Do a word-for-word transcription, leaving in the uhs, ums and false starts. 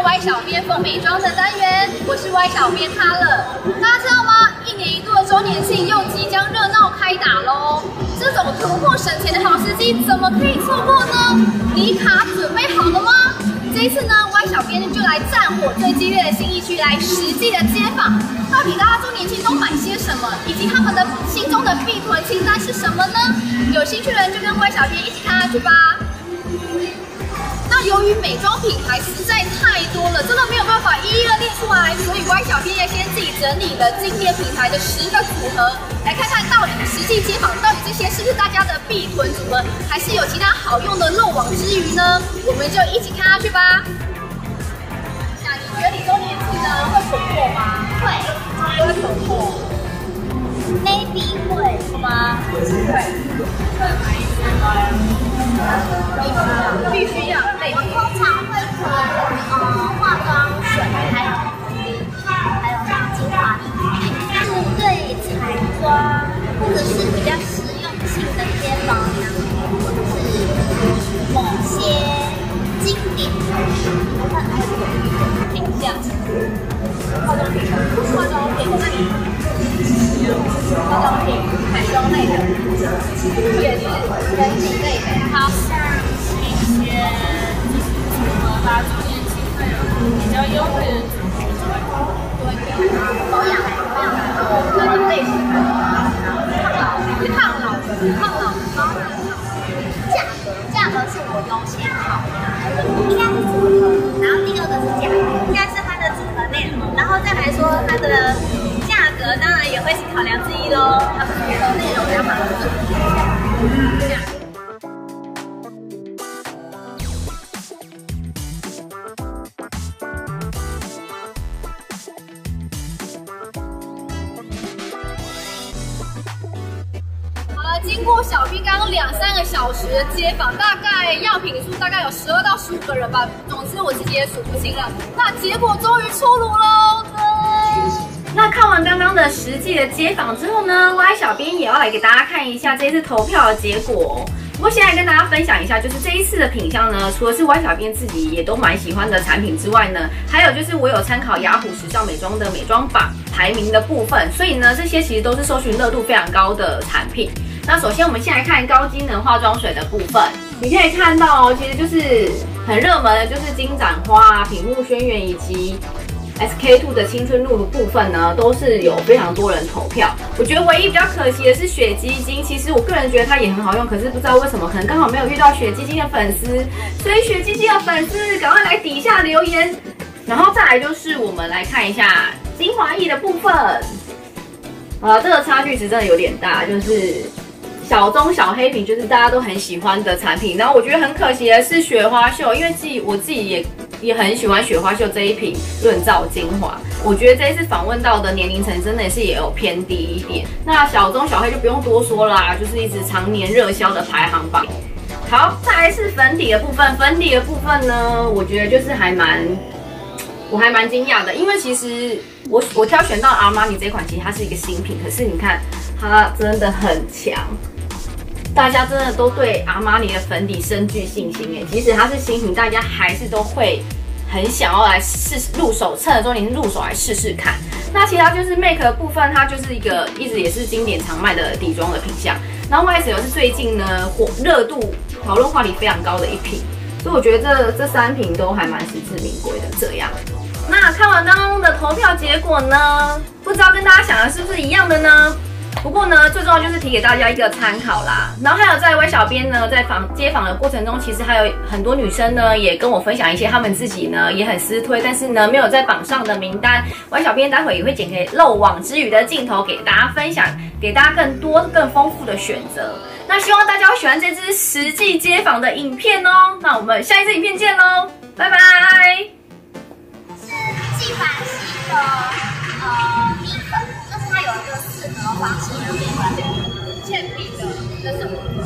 Y 小编风美妆的单元，我是 Y 小编他了。大家知道吗？一年一度的周年庆又即将热闹开打喽！这种突破省钱的好时机，怎么可以错过呢？你卡准备好了吗？这一次呢 ，Y 小编就来战火最激烈的信义区来实际的街访，到底大家周年庆都买些什么，以及他们的心中的必囤清单是什么呢？有兴趣的人就跟 Y 小编一起看下去吧。那由于美妆品牌实在太多了，真的没有办法一一的列出来，所以 Y 小编也先自己整理了经典品牌的十个组合，来看看到底实际街访到底这些是不是大家的必囤组合，还是有其他好用的漏网之鱼呢？我们就一起看下去吧。那你觉得你周年庆呢会囤货吗？ 会， 会囤货 ，maybe 会吗？ 会，会买一些吗？必须要， 我通常会囤呃化妆水，还有还有像精华液，是对彩妆或者是比较实用性的一些保养，或者是某些经典的品相。 化妆品，化妆品，那你化妆品、美妆类的，也是人体类的， 好像一些组合吧，周年庆会有比较优惠的组合，保养保养的哪种类型的？抗老，抗老，抗老， 价格价格是我优先考虑，应该是组合，然后第二个是价格，应该是它的组合内容，然后再来说它的价格，当然也会是考量之一喽。它组合内容要把它组合价格。 经过小编刚刚两三个小时的街访，大概样品数大概有十二到十五个人吧，总之我自己也数不清了。那结果终于出炉喽！那看完刚刚的实际的街访之后呢 ，Y 小编也要来给大家看一下这次投票的结果。不过先来跟大家分享一下，就是这一次的品项呢，除了是 Y 小编自己也都蛮喜欢的产品之外呢，还有就是我有参考雅虎时尚美妆的美妆榜排名的部分，所以呢，这些其实都是搜寻热度非常高的产品。那首先我们先来看高机能化妆水的部分，你可以看到哦，其实就是很热门的，就是金盏花啊、品目轩辕以及 S K two 的青春露的部分呢，都是有非常多人投票。我觉得唯一比较可惜的是雪肌精，其实我个人觉得它也很好用，可是不知道为什么，可能刚好没有遇到雪肌精的粉丝，所以雪肌精的粉丝赶快来底下留言。然后再来就是我们来看一下精华液的部分，啊，这个差距值真的有点大，就是小中小黑瓶就是大家都很喜欢的产品，然后我觉得很可惜的是雪花秀，因为自己我自己也也很喜欢雪花秀这一瓶润燥精华，我觉得这一次访问到的年龄层真的是也有偏低一点。那小中小黑就不用多说啦，就是一直常年热销的排行榜。好，再来是粉底的部分，粉底的部分呢，我觉得就是还蛮。我还蛮惊讶的，因为其实我我挑选到阿玛尼这款，其实它是一个新品，可是你看它真的很强，大家真的都对阿玛尼的粉底深具信心哎。即使它是新品，大家还是都会很想要来试入手，趁着周年入手来试试看。那其他就是 make 的部分，它就是一个一直也是经典常卖的底妆的品项。然后 Y S L 是最近呢火热度讨论话题非常高的一瓶，所以我觉得这这三瓶都还蛮实至名归的这样。那看完刚刚的投票结果呢，不知道跟大家想的是不是一样的呢？不过呢，最重要就是提给大家一个参考啦。然后还有在 Y 小编呢，在访街访的过程中，其实还有很多女生呢，也跟我分享一些她们自己呢也很私推，但是呢没有在榜上的名单。Y 小编待会也会剪给漏网之鱼的镜头给大家分享，给大家更多更丰富的选择。那希望大家会喜欢这支实际街访的影片哦。那我们下一支影片见喽，拜拜。 是纪梵希的呃蜜粉，就是它有一个四合方形的面粉， 倩品的那什么？